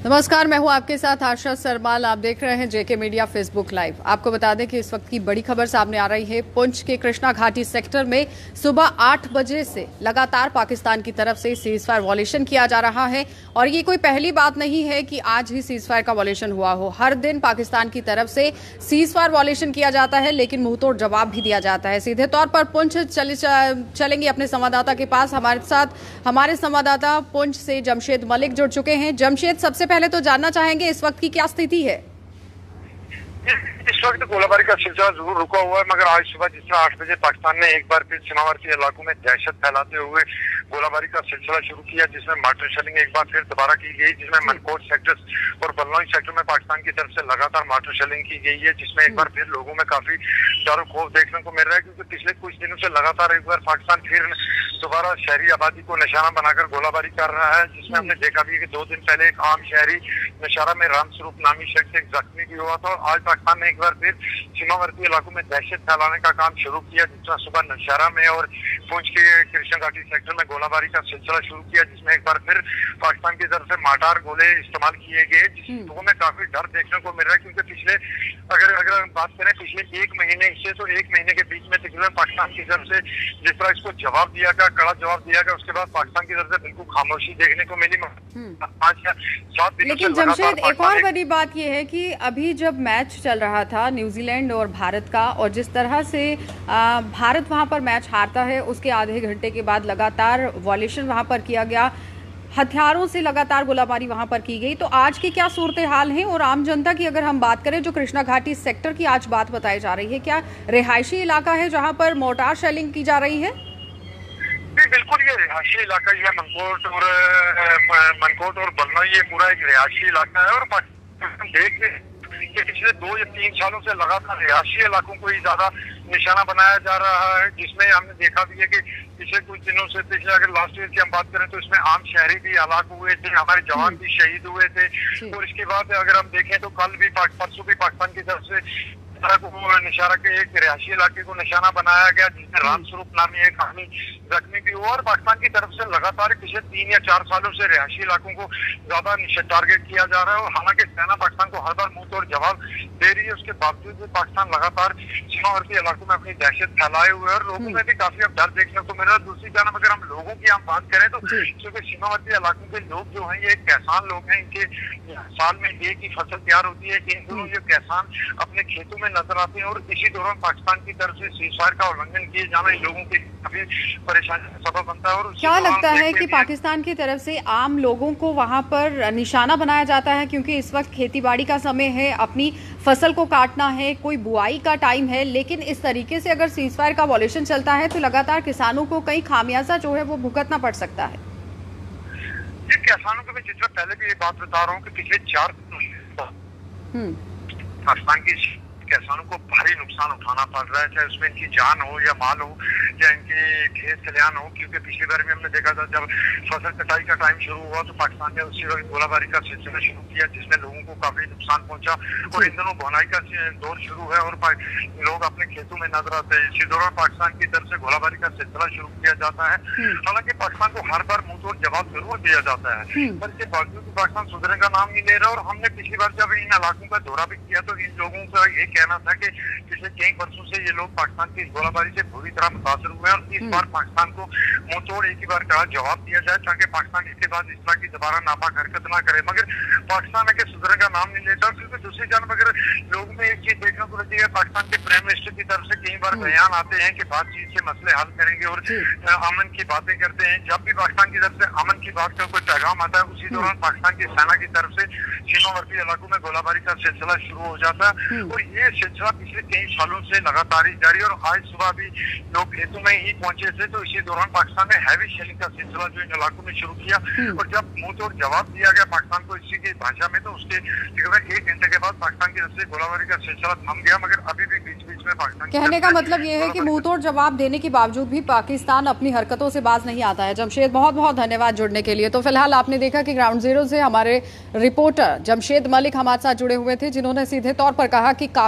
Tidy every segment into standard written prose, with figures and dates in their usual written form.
नमस्कार, मैं हूं आपके साथ आशा सरमाल। आप देख रहे हैं जेके मीडिया फेसबुक लाइव। आपको बता दें कि इस वक्त की बड़ी खबर सामने आ रही है। पुंछ के कृष्णा घाटी सेक्टर में सुबह 8 बजे से लगातार पाकिस्तान की तरफ से सीज फायर वॉल्यूशन किया जा रहा है और ये कोई पहली बात नहीं है कि आज ही सीज फायर का वॉल्यूशन हुआ हो। हर दिन पाकिस्तान की तरफ से सीज फायर वॉल्यूशन किया जाता है, लेकिन मुंहतोड़ जवाब भी दिया जाता है। सीधे तौर पर पुंछ चलेंगे अपने संवाददाता के पास। हमारे साथ हमारे संवाददाता पुंछ से जमशेद मलिक जुड़ चुके हैं। जमशेद, सबसे पहले तो जानना चाहेंगे इस वक्त की क्या स्थिति है? इस वक्त गोलाबारी का सिलसिला जरूर रुका हुआ है, मगर आज सुबह जिस तरह 8 बजे पाकिस्तान ने एक बार फिर सीमावर्ती इलाकों में दहशत फैलाते हुए गोलाबारी का सिलसिला शुरू किया, जिसमें मार्टर शेलिंग एक बार फिर दोबारा की गई, जिसमें मनकोट सेक्टर और बलनौई सेक्टर में पाकिस्तान की तरफ से लगातार मार्टर शेलिंग की गई है, जिसमें एक बार फिर लोगों में काफी डर और खौफ देखने को मिल रहा है, क्योंकि पिछले कुछ दिनों से लगातार एक बार पाकिस्तान फिर दोबारा शहरी आबादी को निशाना बनाकर गोलाबारी कर रहा है, जिसमें हमने देखा भी कि 2 दिन पहले एक आम शहरी नशारा में रामस्वरूप नामी शख्स एक जख्मी भी हुआ था। और आज पाकिस्तान ने एक बार फिर सीमावर्ती इलाकों में दहशत फैलाने का काम शुरू किया, जिसमें सुबह नौशहरा में और पुंछ के कृष्णा घाटी सेक्टर में गोलाबारी का सिलसिला शुरू किया, जिसमें एक बार फिर पाकिस्तान की तरफ से माटार गोले इस्तेमाल किए गए, जिससे लोगों में काफी डर देखने को मिल रहा है। क्योंकि पिछले अगर हम बात करें पिछले 1 महीने से, तो 1 महीने के बीच में तकरीबन पाकिस्तान की तरफ से जिस तरह इसको जवाब दिया गया, कड़ा जवाब दिया गया, उसके बाद पाकिस्तान की तरफ से बिल्कुल खामोशी देखने को मिली। 5 या 7 दिन। लेकिन जमशेद, एक और बड़ी बात यह है कि अभी जब मैच चल रहा था न्यूजीलैंड और भारत का, और जिस तरह से भारत वहां पर मैच हारता है, उसके आधे घंटे के बाद लगातार वॉल्यूशन वहां पर किया गया, हथियारों से लगातार गोलाबारी वहां पर की गई। तो आज की क्या सूरत हाल है? और आम जनता की अगर हम बात करें, जो कृष्णा घाटी सेक्टर की आज बात बताई जा रही है, क्या रिहायशी इलाका है जहां पर मोर्टार शेलिंग की जा रही है? बिल्कुल, ये रिहायशी इलाका ही है। मनकोट और बलनौई ये पूरा एक रिहायशी इलाका है। और पाकिस्तान देख कि पिछले 2 या 3 सालों से लगातार रिहायशी इलाकों को ही ज्यादा निशाना बनाया जा रहा है, जिसमें हमने देखा भी है कि पिछले कुछ दिनों से, पिछले अगर लास्ट ईयर की हम बात करें तो इसमें आम शहरी भी हलाक हुए थे, हमारे जवान भी शहीद हुए थे। और इसके बाद अगर हम देखें तो कल भी परसों भी पाकिस्तान की तरफ से निशारा के एक रिहायशी इलाके को निशाना बनाया गया, जिसमें रामस्वरूप नामी एक आदमी जख्मी भी हुआ। और पाकिस्तान की तरफ से लगातार पिछले 3 या 4 सालों से रिहायशी इलाकों को ज्यादा टारगेट किया जा रहा है। और हालांकि सेना पाकिस्तान को हर बार मुंह तोड़ जवाब दे रही है, उसके बावजूद भी पाकिस्तान लगातार सीमावर्ती इलाकों में अपनी दहशत फैलाए हुए है और लोगों में भी काफी अब डर देखने को मिल रहा है। दूसरी जानब अगर हम लोगों की हम बात करें तो क्योंकि सीमावर्ती इलाकों के लोग जो है, ये किसान लोग हैं, इनके साल में एक ही फसल तैयार होती है, इन दोनों ये किसान अपने खेतों में नजर आते हैं। और इसी दौरान पाकिस्तान की तरफ से सीज फायर का उल्लंघन किए जाना इन लोगों के काफी परेशानी का सबब बनता है। और क्या लगता है कि पाकिस्तान की तरफ से आम लोगों को वहां पर निशाना बनाया जाता है? क्योंकि इस वक्त खेतीबाड़ी का समय है, अपनी फसल को काटना है, कोई बुआई का टाइम है, लेकिन इस तरीके से अगर सीज फायर का वॉल्यूशन चलता है तो लगातार किसानों को कई खामियाजा जो है वो भुगतना पड़ सकता है। ये किसानों को मैं जिस तरह पहले भी ये बात बता रहा हूँ कि पिछले 4 पाकिस्तान की किसानों को भारी नुकसान उठाना पड़ रहा है, चाहे उसमें इनकी जान हो या माल हो या इनके खेत खलियान हो। क्योंकि पिछली बार भी हमने देखा था जब फसल कटाई का टाइम शुरू हुआ तो पाकिस्तान ने उसी वक्त गोलाबारी का सिलसिला शुरू किया, जिसमें लोगों को काफी नुकसान पहुंचा। और इन दिनों बुनाई का दौर शुरू है और लोग अपने खेतों में नजर आते हैं। इसी दौरान पाकिस्तान की तरफ से गोलाबारी का सिलसिला शुरू किया जाता है। हालांकि पाकिस्तान को हर बार मुंह तोड़ जवाब जरूर दिया जाता है, पर इसके बावजूद भी पाकिस्तान सुधरने का नाम नहीं ले रहा। और हमने पिछली बार जब इन इलाकों का दौरा भी किया तो इन लोगों का ये कहना था कि पिछले कई वर्षों से ये लोग पाकिस्तान की गोलाबारी से बुरी तरह मुतासर हुए हैं और इस बार पाकिस्तान को मुंह तोड़ एक ही बार कहा जवाब दिया जाए, ताकि पाकिस्तान इसके बाद इस तरह की दोबारा नापाक हरकत ना करे। मगर पाकिस्तान के सुधरने का नाम नहीं लेता। क्योंकि दूसरी जानब अगर लोगों में एक चीज देखने को मिलती है, पाकिस्तान के प्राइम मिनिस्टर की तरफ से कई बार बयान आते हैं कि बातचीत से मसले हल करेंगे और अमन की बातें करते हैं। जब भी पाकिस्तान की तरफ से अमन की बात का कोई पैगाम आता है, उसी दौरान पाकिस्तान की सेना की तरफ से सीमावर्ती इलाकों में गोलाबारी का सिलसिला शुरू हो जाता है। और ये सिलसिला पिछले 3 सालों से लगातार ही जारी। और आज सुबह भी लोग खेतों में ही पहुंचे थे, तो इसी दौरान पाकिस्तान ने हैवी शेलिंग का सिलसिला जो इन इलाकों में शुरू किया। और जब मुंह तोड़ जवाब दिया गया पाकिस्तान को इसी की भाषा में, तो उसके तकरीबन 1 घंटे के बाद पाकिस्तान की तरफ से गोलाबारी का सिलसिला थम गया। मगर अभी भी बीच बीच में पाकिस्तान कहने का मतलब ये है कि मुंह तोड़ जवाब देने के बावजूद भी पाकिस्तान अपनी हरकतों से बाज नहीं आता है। जमशेद, बहुत बहुत धन्यवाद जुड़ने के लिए। तो फिलहाल आपने देखा कि ग्राउंड जीरो से हमारे रिपोर्टर जमशेद मलिक हमारे साथ जुड़े हुए थे, जिन्होंने सीधे तौर पर कहा कि काफी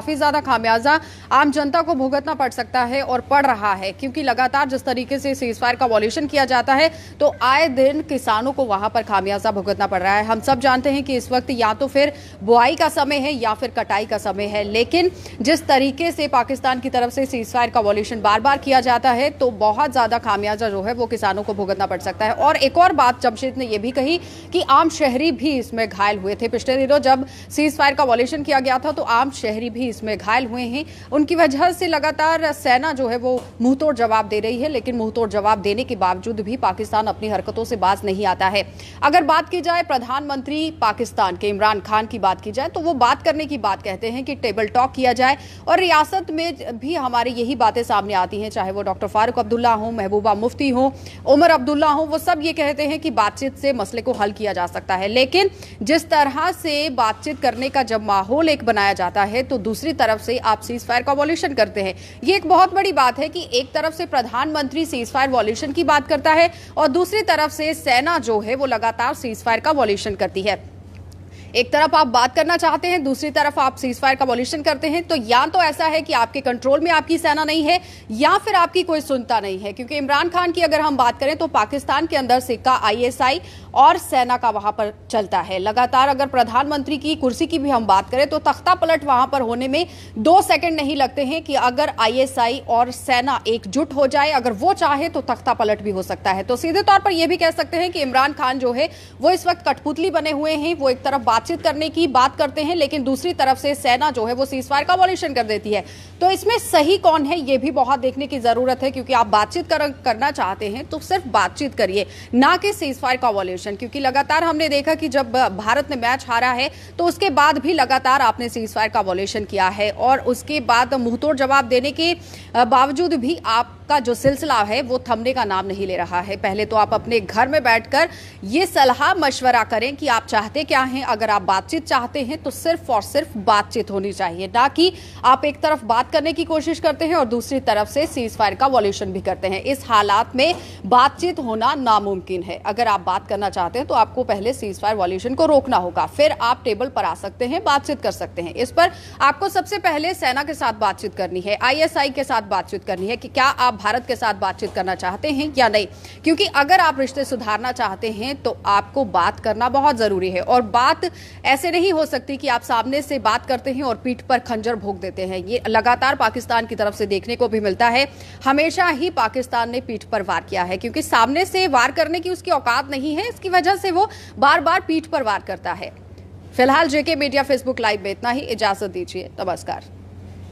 काफी ज्यादा खामियाजा आम जनता को भुगतना पड़ सकता है और पड़ रहा है, क्योंकि लगातार जिस तरीके से सीज फायर का वॉल्यूशन किया जाता है तो आए दिन किसानों को वहां पर खामियाजा भुगतना पड़ रहा है। हम सब जानते हैं कि इस वक्त या तो फिर बुआई का समय है या फिर कटाई का समय है, लेकिन जिस तरीके से पाकिस्तान की तरफ से सीज फायर का वॉल्यूशन बार बार किया जाता है तो बहुत ज्यादा खामियाजा जो है वो किसानों को भुगतना पड़ सकता है। और एक और बात जमशेद ने यह भी कही कि आम शहरी भी इसमें घायल हुए थे। पिछले दिनों जब सीज फायर का वॉल्यूशन किया गया था तो आम शहरी भी इसमें घायल हुए हैं। उनकी वजह से लगातार सेना जो है वो मुंहतोड़ जवाब दे रही है, लेकिन मुंहतोड़ जवाब देने के बावजूद भी पाकिस्तान अपनी हरकतों से बाज नहीं आता है। अगर बात की जाए प्रधानमंत्री पाकिस्तान के इमरान खान की बात की जाए तो वो बात करने की बात कहते हैं कि टेबल टॉक किया जाए, और रियासत में भी हमारी यही बातें सामने आती हैं, चाहे वो डॉक्टर फारूक अब्दुल्ला हो, महबूबा मुफ्ती हो, उमर अब्दुल्ला हो, वो सब ये कहते हैं कि बातचीत से मसले को हल किया जा सकता है। लेकिन जिस तरह से बातचीत करने का जब माहौल एक बनाया जाता है तो दूसरी तरफ से आप सीज फायर का वॉल्यूशन करते हैं। ये एक बहुत बड़ी बात है कि एक तरफ से प्रधानमंत्री सीज फायर वॉल्यूशन की बात करता है और दूसरी तरफ से सेना जो है वो लगातार सीज फायर का वॉल्यूशन करती है। एक तरफ आप बात करना चाहते हैं, दूसरी तरफ आप सीज फायर का वॉल्यूशन करते हैं, तो या तो ऐसा है कि आपके कंट्रोल में आपकी सेना नहीं है या फिर आपकी कोई सुनता नहीं है। क्योंकि इमरान खान की अगर हम बात करें तो पाकिस्तान के अंदर सिक्का आईएसआई और सेना का वहां पर चलता है लगातार। अगर प्रधानमंत्री की कुर्सी की भी हम बात करें तो तख्ता पलट वहां पर होने में 2 सेकंड नहीं लगते हैं कि अगर आईएसआई और सेना एकजुट हो जाए, अगर वो चाहे तो तख्ता पलट भी हो सकता है। तो सीधे तौर पर यह भी कह सकते हैं कि इमरान खान जो है वो इस वक्त कठपुतली बने हुए हैं। वो एक तरफ बातचीत करने की बात करते हैं, लेकिन दूसरी तरफ से सेना जो है वो सीज फायर का वॉल्यूशन कर देती है। तो इसमें सही कौन है ये भी बहुत देखने की जरूरत है, क्योंकि आप बातचीत करना चाहते हैं तो सिर्फ बातचीत करिए, ना कि सीज फायर का वॉल्यूशन। क्योंकि लगातार हमने देखा कि जब भारत ने मैच हारा है तो उसके बाद भी लगातार आपने सीज फायर का वॉल्यूशन किया है, और उसके बाद मुंहतोड़ जवाब देने के बावजूद भी आपका जो सिलसिला है वो थमने का नाम नहीं ले रहा है। पहले तो आप अपने घर में बैठकर ये सलाह मशवरा करें कि आप चाहते क्या हैं। अगर आप बातचीत चाहते हैं तो सिर्फ और सिर्फ बातचीत होनी चाहिए, ना कि आप एक तरफ बात करने की कोशिश करते हैं और दूसरी तरफ से सीज फायर का वॉल्यूशन भी करते हैं। इस हालात में बातचीत होना नामुमकिन है। अगर आप बात करना चाहते हैं तो आपको पहले सीज फायर वॉल्यूशन को रोकना होगा, फिर आप टेबल पर आ सकते हैं, बातचीत कर सकते हैं। इस पर आपको सबसे पहले सेना के साथ बातचीत करनी है, आईएसआई के साथ बातचीत करनी है कि क्या आप भारत के साथ बातचीत करना चाहते हैं या नहीं। क्योंकि अगर आप रिश्ते सुधारना चाहते हैं तो आपको बात करना बहुत जरूरी है, और बात ऐसे नहीं हो सकती कि आप सामने से बात करते हैं और पीठ पर खंजर भोंक देते हैं। ये लगातार पाकिस्तान की तरफ से देखने को भी मिलता है। हमेशा ही पाकिस्तान ने पीठ पर वार किया है, क्योंकि सामने से वार करने की उसकी औकात नहीं है। इसकी वजह से वो बार बार पीठ पर वार करता है। फिलहाल जेके मीडिया फेसबुक लाइव में इतना ही। इजाजत दीजिए, नमस्कार।